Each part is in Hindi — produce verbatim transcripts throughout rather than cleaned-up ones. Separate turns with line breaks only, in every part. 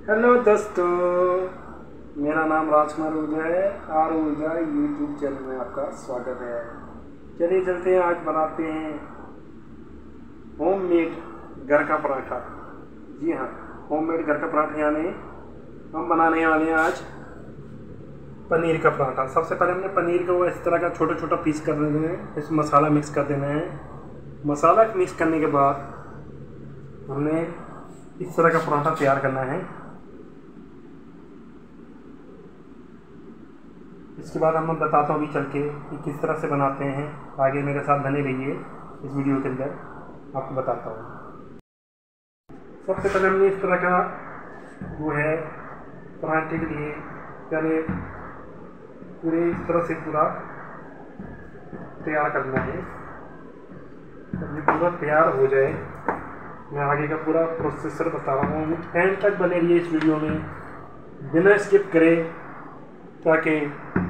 हेलो दोस्तों, मेरा नाम राजकुमार ऊर्जा है और ऊर्जा यूट्यूब चैनल में आपका स्वागत है। चलिए चलते हैं, आज बनाते हैं होममेड घर का पराठा। जी हाँ, होममेड घर का पराठा, यानी हम बनाने वाले हैं आज पनीर का पराठा। सबसे पहले हमने पनीर को इस तरह का छोटा छोटा पीस कर देना है, इसमें मसाला मिक्स कर देना है। मसाला मिक्स करने के बाद हमने इस तरह का पराठा तैयार करना है। इसके बाद हम बताता हूँ अभी चल के कि किस तरह से बनाते हैं। आगे मेरे साथ बने रहिए, इस वीडियो के अंदर आपको बताता हूँ। सबसे पहले हमने इस तरह का वो है पराठे के लिए पहले पूरे इस तरह से पूरा तैयार करना है। जब ये पूरा तैयार हो जाए, मैं आगे का पूरा प्रोसेसर बता रहा हूँ, एंड तक बने रहिए इस वीडियो में, बिना स्किप करे, ताकि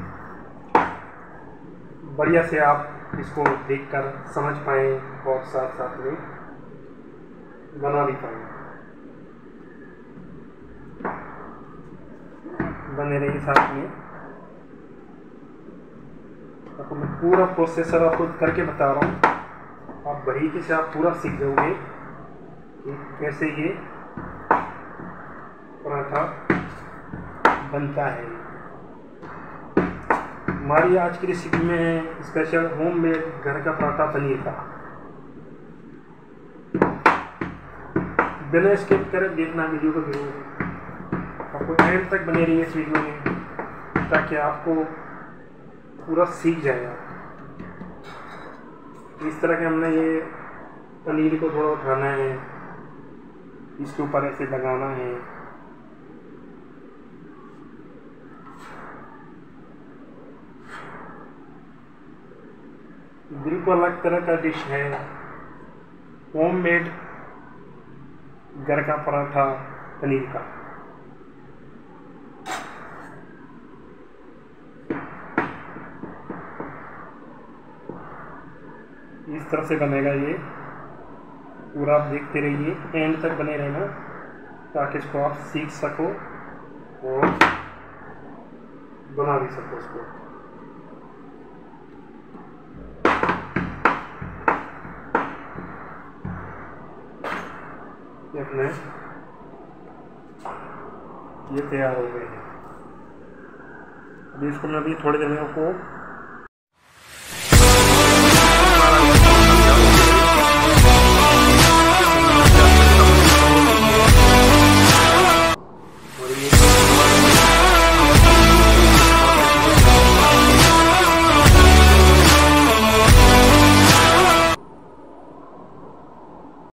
बढ़िया से आप इसको देखकर समझ पाएँ और साथ साथ में बना भी पाएँ। बने रहिए साथ में। आपको मैं पूरा प्रोसेसर आपको करके बता रहा हूँ, आप बारीकी से आप पूरा सीख जाओगे कि कैसे ये पराठा बनता है। हमारी आज की रेसिपी में है स्पेशल होममेड घर का पराठा पनीर का। बिना स्किप करे देखना वीडियो को जरूर, आपको एंड तक बने रहिए इस वीडियो में, ताकि आपको पूरा सीख जाएगा। इस तरह के हमने ये पनीर को थोड़ा उठाना है, इसके ऊपर ऐसे लगाना है। बिल्कुल अलग तरह का डिश है होममेड घर का पराठा पनीर का। इस तरह से बनेगा ये पूरा, आप देखते रहिए, एंड तक बने रहना, ताकि इसको आप सीख सको और बना भी सको इसको। अपने ये तैयार हो गए हैं। अभी इसको मैं अभी थोड़ी देर में आपको